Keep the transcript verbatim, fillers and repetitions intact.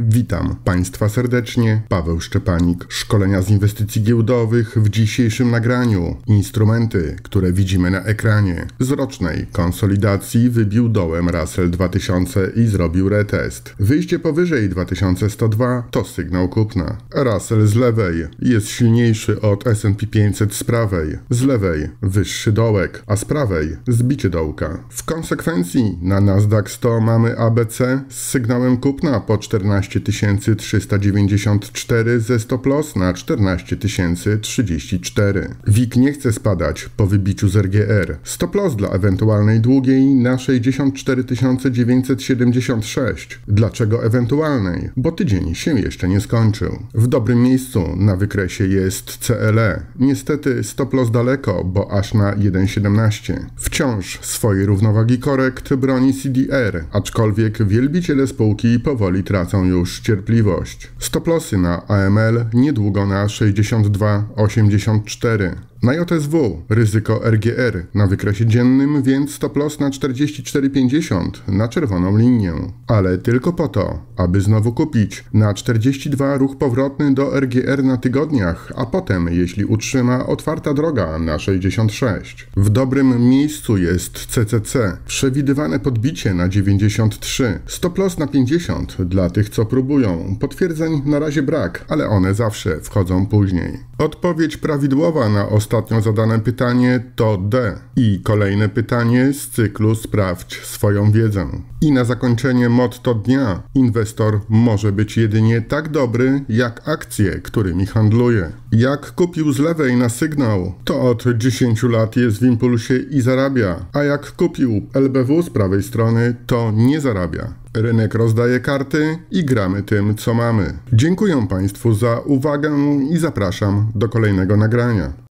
Witam Państwa serdecznie, Paweł Szczepanik. Szkolenia z inwestycji giełdowych w dzisiejszym nagraniu. Instrumenty, które widzimy na ekranie. Z rocznej konsolidacji wybił dołem Russell dwa tysiące i zrobił retest. Wyjście powyżej dwa tysiące sto dwa to sygnał kupna. Russell z lewej jest silniejszy od S and P pięćset z prawej. Z lewej wyższy dołek, a z prawej zbicie dołka. W konsekwencji na Nasdaq sto mamy A B C z sygnałem kupna po czternaście tysięcy trzysta dziewięćdziesiąt cztery ze stop loss na czternaście tysięcy trzydzieści cztery. W I K nie chce spadać po wybiciu z R G R. Stop loss dla ewentualnej długiej na sześćdziesiąt cztery tysiące dziewięćset siedemdziesiąt sześć. Dlaczego ewentualnej? Bo tydzień się jeszcze nie skończył. W dobrym miejscu na wykresie jest C L E. Niestety stop loss daleko, bo aż na jeden przecinek siedemnaście. Wciąż swojej równowagi korekt broni C D R, aczkolwiek wielbiciele spółki powoli tracą już cierpliwość. Stop lossy na A M L niedługo na sześćdziesiąt dwa przecinek osiemdziesiąt cztery. Na J S W ryzyko R G R na wykresie dziennym, więc stop loss na czterdzieści cztery przecinek pięćdziesiąt na czerwoną linię. Ale tylko po to, aby znowu kupić. Na czterdzieści dwa ruch powrotny do R G R na tygodniach, a potem, jeśli utrzyma, otwarta droga na sześćdziesiąt sześć. W dobrym miejscu jest C C C. Przewidywane podbicie na dziewięćdziesiąt trzy. Stop loss na pięćdziesiąt dla tych, co próbują. Potwierdzeń na razie brak, ale one zawsze wchodzą później. Odpowiedź prawidłowa na ostatnio zadane pytanie to D. I kolejne pytanie z cyklu Sprawdź swoją wiedzę. I na zakończenie motto dnia. Inwestor może być jedynie tak dobry, jak akcje, którymi handluje. Jak kupił z lewej na sygnał, to od dziesięciu lat jest w impulsie i zarabia. A jak kupił L B W z prawej strony, to nie zarabia. Rynek rozdaje karty i gramy tym, co mamy. Dziękuję Państwu za uwagę i zapraszam do kolejnego nagrania.